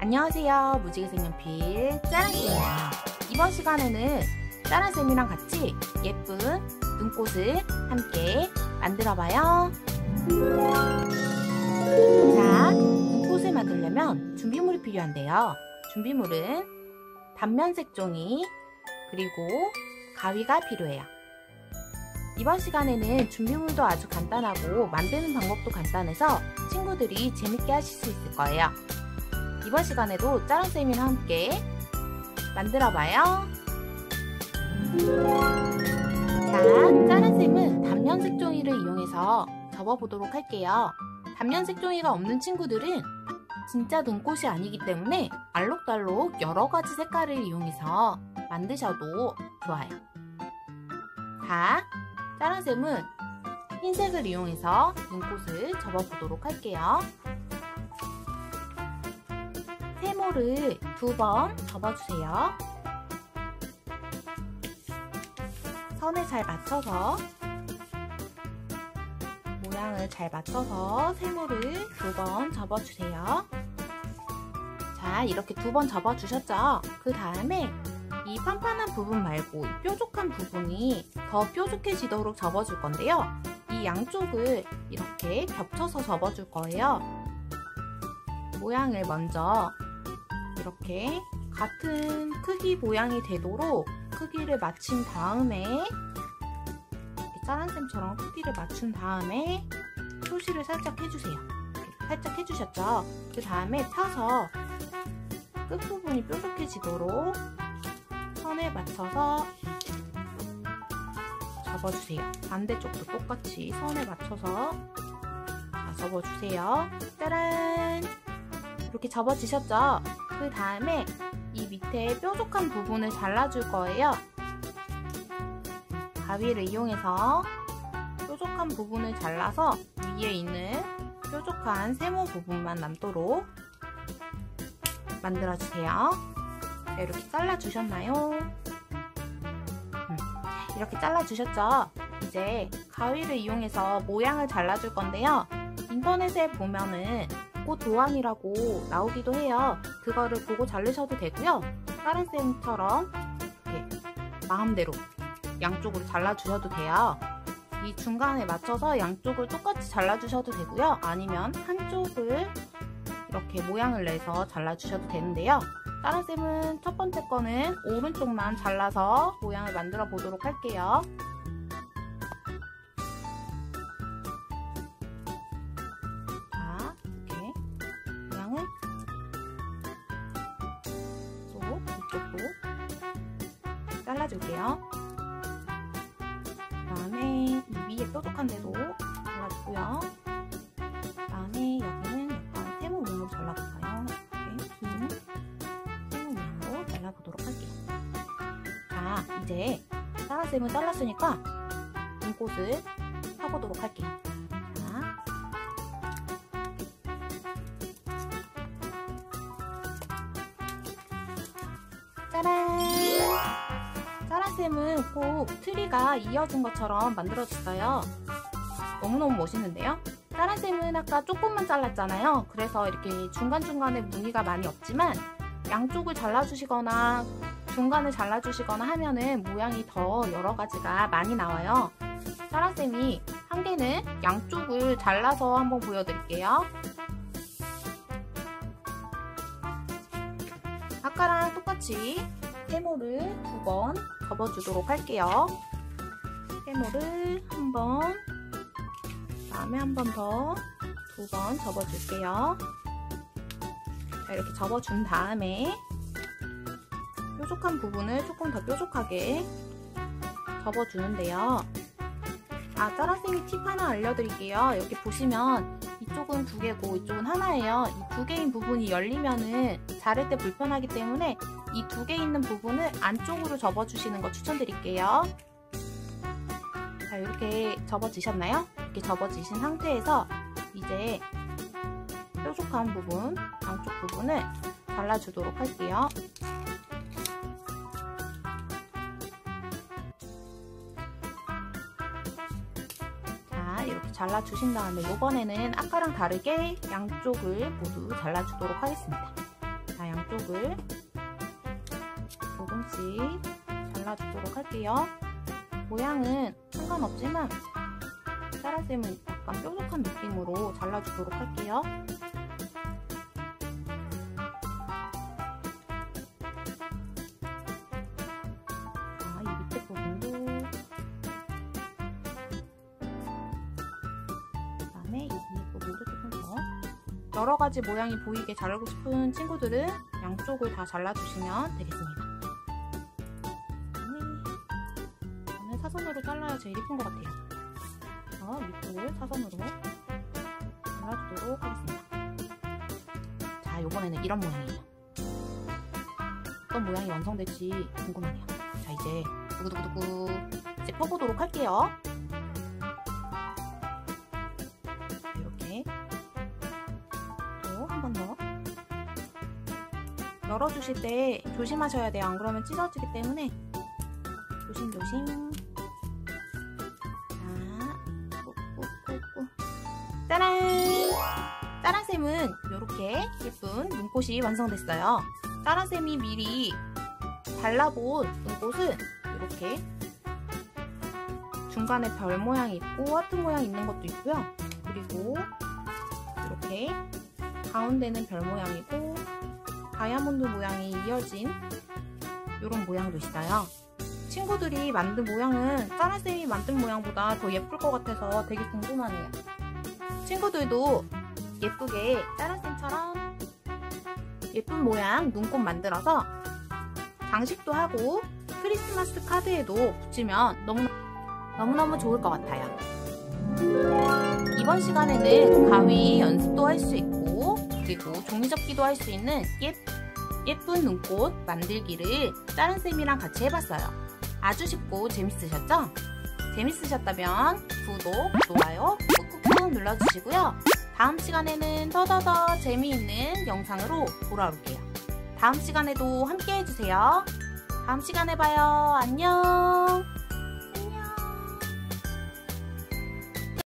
안녕하세요. 무지개 색연필 짜란쌤입니다. 이번 시간에는 짜란쌤이랑 같이 예쁜 눈꽃을 함께 만들어봐요. 자, 눈꽃을 만들려면 준비물이 필요한데요. 준비물은 단면색 종이 그리고 가위가 필요해요. 이번 시간에는 준비물도 아주 간단하고 만드는 방법도 간단해서 친구들이 재밌게 하실 수 있을 거예요. 이번 시간에도 짜란쌤이랑 함께 만들어봐요. 자, 짜란쌤은 단면색 종이를 이용해서 접어보도록 할게요. 단면색 종이가 없는 친구들은 진짜 눈꽃이 아니기 때문에 알록달록 여러가지 색깔을 이용해서 만드셔도 좋아요. 자, 짜란쌤은 흰색을 이용해서 눈꽃을 접어보도록 할게요. 세모를 2번 접어주세요. 선을 잘 맞춰서 모양을 잘 맞춰서 세모를 2번 접어주세요. 자, 이렇게 2번 접어주셨죠? 그 다음에 이 판판한 부분 말고 이 뾰족한 부분이 더 뾰족해지도록 접어줄 건데요. 이 양쪽을 이렇게 겹쳐서 접어줄 거예요. 모양을 먼저 이렇게 같은 크기 모양이 되도록 크기를 맞춘 다음에 이렇게 짜란쌤처럼 크기를 맞춘 다음에 표시를 살짝 해주세요. 살짝 해주셨죠? 그 다음에 펴서 끝부분이 뾰족해지도록 선에 맞춰서 접어주세요. 반대쪽도 똑같이 선에 맞춰서 접어주세요. 짜란! 이렇게 접어지셨죠? 그 다음에 이 밑에 뾰족한 부분을 잘라줄 거예요. 가위를 이용해서 뾰족한 부분을 잘라서 위에 있는 뾰족한 세모 부분만 남도록 만들어주세요. 이렇게 잘라주셨나요? 이렇게 잘라주셨죠? 이제 가위를 이용해서 모양을 잘라줄 건데요. 인터넷에 보면은 꽃 도안이라고 나오기도 해요. 그거를 보고 자르셔도 되고요. 짜란쌤처럼 이렇게 마음대로 양쪽으로 잘라주셔도 돼요. 이 중간에 맞춰서 양쪽을 똑같이 잘라주셔도 되고요. 아니면 한쪽을 이렇게 모양을 내서 잘라주셔도 되는데요. 짜란쌤은 첫 번째 거는 오른쪽만 잘라서 모양을 만들어 보도록 할게요. 자, 이렇게 모양을 또 이쪽도 잘라줄게요. 그 다음에 이 위에 뾰족한 데도 잘라주고요. 그 다음에 여기는 약간 세모 모양으로 잘라볼까요? 이렇게 긴 모양으로 잘라보도록 할게요. 자, 이제 짜란쌤은 잘랐으니까 눈꽃을 펴보도록 할게요. 자, 짜란! 짜란쌤은 꼭 트리가 이어진 것처럼 만들어줬어요. 너무너무 멋있는데요? 짜란쌤은 아까 조금만 잘랐잖아요. 그래서 이렇게 중간중간에 무늬가 많이 없지만 양쪽을 잘라주시거나 중간을 잘라주시거나 하면은 모양이 더 여러가지가 많이 나와요. 짜란쌤이 한 개는 양쪽을 잘라서 한번 보여드릴게요. 아까랑 똑같이 세모를 2번 접어주도록 할게요. 세모를 한 번, 다음에 한 번 더 2번 접어줄게요. 자, 이렇게 접어준 다음에 뾰족한 부분을 조금 더 뾰족하게 접어주는데요. 아, 짜란쌤이 팁 하나 알려드릴게요. 여기 보시면 이쪽은 2개고 이쪽은 하나예요. 이 2개인 부분이 열리면은 자를 때 불편하기 때문에 이 2개 있는 부분을 안쪽으로 접어주시는 거 추천드릴게요. 자, 이렇게 접어지셨나요? 이렇게 접어지신 상태에서 이제 뾰족한 부분, 양쪽 부분을 잘라주도록 할게요. 자, 이렇게 잘라주신 다음에 이번에는 아까랑 다르게 양쪽을 모두 잘라주도록 하겠습니다. 자, 자, 양쪽을 조금씩 잘라주도록 할게요. 모양은 상관없지만 짜라쌤은 약간 뾰족한 느낌으로 잘라주도록 할게요. 자, 이 밑에 부분도, 그 다음에 이 위에 부분도 조금 더. 여러가지 모양이 보이게 자르고 싶은 친구들은 양쪽을 다 잘라주시면 되겠습니다. 저는 사선으로 잘라야 제일 예쁜 것 같아요. 위쪽을 사선으로 잘라주도록 하겠습니다. 자, 이번에는 이런 모양이에요. 어떤 모양이 완성될지 궁금하네요. 자, 이제 두구두구두구 이제 펴보도록 할게요. 이렇게 또 한 번 더 열어주실 때 조심하셔야 돼요. 안 그러면 찢어지기 때문에 조심조심. 짜란! 짜란쌤은 이렇게 예쁜 눈꽃이 완성됐어요. 짜란쌤이 미리 발라본 눈꽃은 이렇게 중간에 별 모양이 있고 하트 모양이 있는 것도 있고요. 그리고 이렇게 가운데는 별 모양이고 다이아몬드 모양이 이어진 이런 모양도 있어요. 친구들이 만든 모양은 짜란쌤이 만든 모양보다 더 예쁠 것 같아서 되게 궁금하네요. 친구들도 예쁘게 짜란쌤처럼 예쁜 모양 눈꽃 만들어서 장식도 하고 크리스마스 카드에도 붙이면 너무너무 좋을 것 같아요. 이번 시간에는 가위 연습도 할 수 있고 그리고 종이접기도 할 수 있는 예쁜 눈꽃 만들기를 짜란쌤이랑 같이 해봤어요. 아주 쉽고 재밌으셨죠? 재밌으셨다면 구독, 좋아요 꾹꾹 눌러주시고요. 다음 시간에는 더더더 재미있는 영상으로 돌아올게요. 다음 시간에도 함께 해주세요. 다음 시간에 봐요. 안녕.